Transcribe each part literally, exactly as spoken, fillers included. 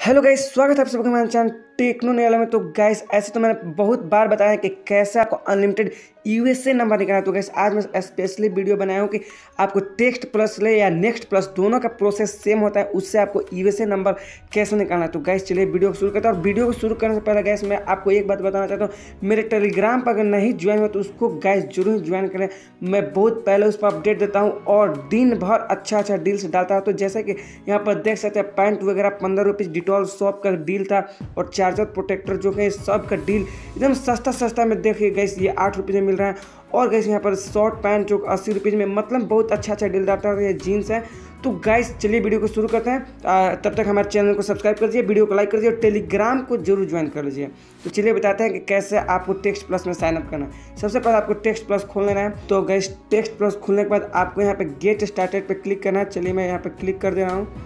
Hello guys, स्वागत है आप सबका हमारे चैनल टेक्नो नया में। तो गाइस ऐसे तो मैंने बहुत बार बताया कि कैसे आपको अनलिमिटेड यूएसए नंबर निकालना है। तो गाइस आज मैं स्पेशली वीडियो बनाया हूँ कि आपको टेक्स्ट प्लस ले या नेक्स्ट प्लस दोनों का प्रोसेस सेम होता है, उससे आपको यूएसए नंबर कैसे निकालना है। तो गाइस चलिए वीडियो को शुरू करते हैं। और वीडियो को शुरू करने से पहले गाइस मैं आपको एक बात बताना चाहता हूँ, मेरे टेलीग्राम पर अगर नहीं ज्वाइन हुआ तो उसको गाइस जरूर ज्वाइन करें। मैं बहुत पहले उस पर अपडेट देता हूँ और दिन भर अच्छा अच्छा डील्स डालता हूँ। तो जैसे कि यहाँ पर देख सकते हैं पैंट वगैरह पंद्रह रुपीज़ डिटॉल शॉप का डील था और चार्जर प्रोटेक्टर जो है सब का डील एकदम सस्ता सस्ता में देखिए गैस ये आठ रुपये में मिल रहा है। और गैस यहाँ पर शॉर्ट पैंट जो अस्सी रुपये में, मतलब बहुत अच्छा अच्छा डील डालता है। ये जीन्स है। तो गाइस चलिए वीडियो को शुरू करते हैं। आ, तब तक हमारे चैनल को सब्सक्राइब कर दीजिए, वीडियो को लाइक कर दीजिए और टेलीग्राम को जरूर ज्वाइन कर लीजिए। तो चलिए बताते हैं कि कैसे आपको टेक्स्ट प्लस में साइन अप करना है। सबसे पहले आपको टेक्स्ट प्लस खोल लेना है। तो गाइस टेक्स्ट प्लस खोलने के बाद आपको यहाँ पे गेट स्टार्टेड पे क्लिक करना है। चलिए मैं यहाँ पे क्लिक कर दे रहा हूँ।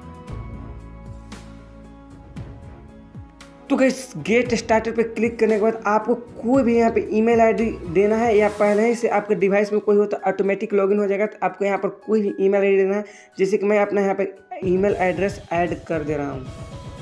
तो गाइस गेट स्टार्टर पे क्लिक करने के बाद आपको कोई भी यहाँ पे ईमेल आईडी देना है या पहले ही से आपके डिवाइस में कोई हो तो ऑटोमेटिक लॉगिन हो जाएगा। तो आपको यहाँ पर कोई भी ईमेल आईडी देना है, जैसे कि मैं अपना यहाँ पे ईमेल एड्रेस ऐड कर दे रहा हूँ।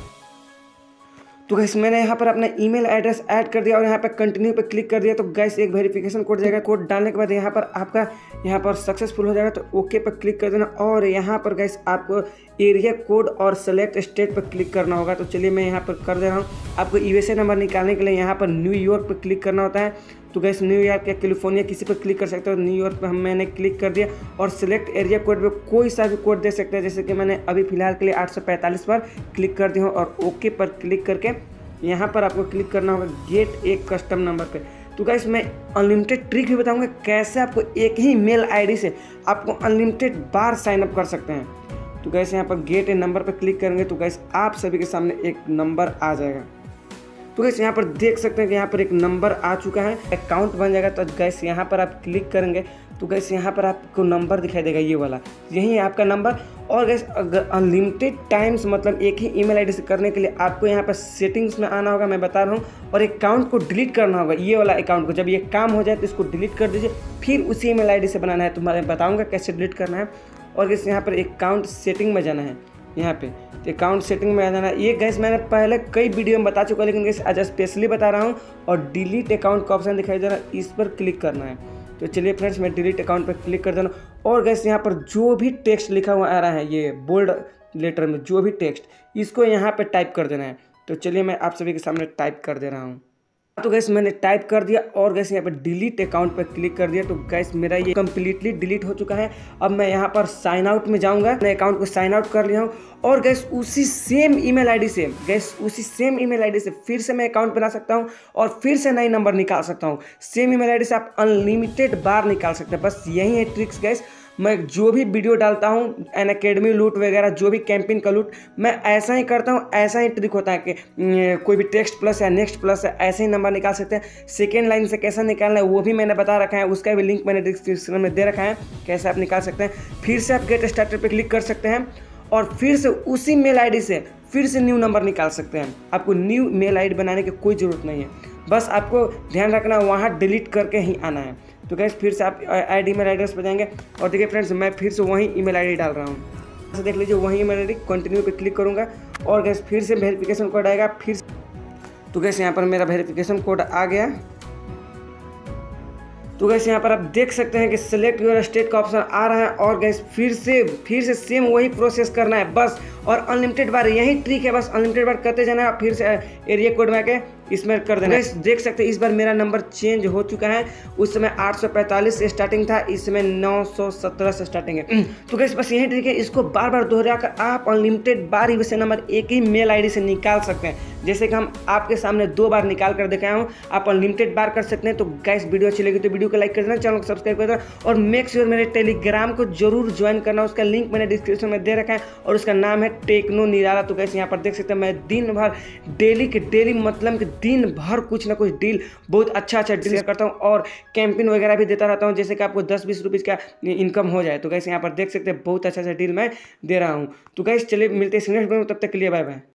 तो गैस मैंने यहाँ पर अपना ईमेल एड्रेस ऐड कर दिया और यहाँ पर कंटिन्यू पे क्लिक कर दिया। तो गैस एक वेरिफिकेशन कोड जाएगा। कोड डालने के बाद यहाँ पर आपका यहाँ पर सक्सेसफुल हो जाएगा। तो ओके पर क्लिक कर देना और यहाँ पर गैस आपको एरिया कोड और सेलेक्ट स्टेट पर क्लिक करना होगा। तो चलिए मैं यहाँ पर कर दे रहा हूँ। आपको यूएसए नंबर निकालने के लिए यहाँ पर न्यूयॉर्क पर क्लिक करना होता है। तो गैस न्यूयॉर्क या कैलिफोर्निया किसी पर क्लिक कर सकते हो। न्यूयॉर्क पर हम मैंने क्लिक कर दिया और सिलेक्ट एरिया कोड पे कोई सा भी कोड दे सकते हैं, जैसे कि मैंने अभी फिलहाल के लिए आठ सौ पैंतालीस पर क्लिक कर दिया हूँ और ओके पर क्लिक करके यहाँ पर आपको क्लिक करना होगा गेट एक कस्टम नंबर पे। तो गाइस मैं अनलिमिटेड ट्रिक भी बताऊंगा कैसे आपको एक ही मेल आईडी से आपको अनलिमिटेड बार साइन अप कर सकते हैं। तो गाइस यहाँ पर गेट ए नंबर पे क्लिक करेंगे तो गाइस आप सभी के सामने एक नंबर आ जाएगा। तो गैस यहाँ पर देख सकते हैं कि यहाँ पर एक नंबर आ चुका है, अकाउंट बन जाएगा। तो गैस यहाँ पर आप क्लिक करेंगे तो गैस यहाँ पर आपको नंबर दिखाई देगा, ये वाला यही है आपका नंबर। और गैस अगर अनलिमिटेड टाइम्स मतलब एक ही ईमेल आईडी से करने के लिए आपको यहाँ पर सेटिंग्स में आना होगा, मैं बता रहा हूँ, और अकाउंट को डिलीट करना होगा। ये वाला अकाउंट को जब ये काम हो जाए तो इसको डिलीट कर दीजिए, फिर उसी ईमेल आईडी से बनाना है। तो मैं बताऊँगा कैसे डिलीट करना है। और गैस यहाँ पर अकाउंट सेटिंग में जाना है, यहाँ पे अकाउंट सेटिंग में आ जाना। ये गैस मैंने पहले कई वीडियो में बता चुका, लेकिन गैस आज स्पेशली बता रहा हूँ। और डिलीट अकाउंट का ऑप्शन दिखाई दे रहा है, इस पर क्लिक करना है। तो चलिए फ्रेंड्स मैं डिलीट अकाउंट पर क्लिक कर देना। और गैस यहाँ पर जो भी टेक्स्ट लिखा हुआ आ रहा है, ये बोल्ड लेटर में जो भी टेक्स्ट, इसको यहाँ पर टाइप कर देना है। तो चलिए मैं आप सभी के सामने टाइप कर दे रहा हूँ। तो गैस मैंने टाइप कर दिया और गैस यहाँ पर डिलीट अकाउंट पर क्लिक कर दिया। तो गैस मेरा ये कम्प्लीटली डिलीट हो चुका है। अब मैं यहाँ पर साइन आउट में जाऊँगा। मैं अकाउंट को साइन आउट कर लिया हूँ और गैस उसी सेम ईमेल आईडी से गैस उसी सेम ईमेल आईडी से फिर से मैं अकाउंट बना सकता हूँ और फिर से नई नंबर निकाल सकता हूँ। सेम ईमेल आईडी से आप अनलिमिटेड बार निकाल सकते हैं। बस यही है ट्रिक्स गैस। मैं जो भी वीडियो डालता हूँ एन अकेडमी लूट वगैरह जो भी कैंपेन का लूट, मैं ऐसा ही करता हूँ। ऐसा ही ट्रिक होता है कि कोई भी टेक्स्ट प्लस या नेक्स्ट प्लस है ऐसे ही नंबर निकाल सकते हैं। सेकेंड लाइन से कैसा निकालना है वो भी मैंने बता रखा है, उसका भी लिंक मैंने डिस्क्रिप्शन में दे रखा है, कैसे आप निकाल सकते हैं। फिर से आप गेट स्टार्टर पर क्लिक कर सकते हैं और फिर से उसी मेल आई डी से फिर से न्यू नंबर निकाल सकते हैं। आपको न्यू मेल आई डी बनाने की कोई ज़रूरत नहीं है, बस आपको ध्यान रखना वहाँ डिलीट करके ही आना है। तो गैस फिर से आप आईडी ईमेल एड्रेस पर जाएंगे और देखिए फ्रेंड्स मैं फिर से वही ईमेल आईडी डाल रहा हूँ। देख लीजिए वही ईमेल आईडी, कंटिन्यू पे क्लिक करूँगा और गैस फिर से वेरिफिकेशन कोड आएगा। फिर तो गैस यहाँ पर मेरा वेरिफिकेशन कोड आ गया। तो गैस यहाँ पर आप देख सकते हैं कि सिलेक्ट योर स्टेट का ऑप्शन आ रहा है और गैस फिर से फिर से सेम वही प्रोसेस करना है बस। और अनलिमिटेड बार यही ट्रिक है, बस अनलिमिटेड बार करते जाना है। फिर से एरिया कोड में आके इसमें कर देना है। देख सकते हैं इस बार मेरा नंबर चेंज हो चुका है। उस समय आठ सौ पैंतालीस से स्टार्टिंग था, इस समय नौ सौ सत्रह से स्टार्टिंग है। तो गैस बस यही ट्रिक है, इसको बार बार दोहराकर आप अनलिमिटेड बार यूएसए नंबर एक ही मेल आईडी से निकाल सकते हैं। जैसे कि हम आपके सामने दो बार निकाल कर दिखाया हूँ, आप अनलिमिटेड बार कर सकते हैं। तो गैस वीडियो अच्छी लगी तो वीडियो को लाइक कर देना, चैनल को सब्सक्राइब कर देना और मेक श्योर मेरे टेलीग्राम को जरूर ज्वाइन करना। उसका लिंक मैंने डिस्क्रिप्शन में दे रखा है और उसका नाम है टेक्नो निराला। तो गैस यहाँ पर देख सकते हैं मैं दिन भर डेली के डेली मतलब कि दिन भर कुछ ना कुछ डील बहुत अच्छा अच्छा डील करता हूँ और कैंपेन वगैरह भी देता रहता हूँ, जैसे कि आपको दस बीस रुपीज़ का इनकम हो जाए। तो गैस यहाँ पर देख सकते हैं बहुत अच्छा अच्छा डील मैं दे रहा हूँ। तो गैस चलिए मिलते हैं नेक्स्ट वीडियो में, तब तक के लिए बाय बाय।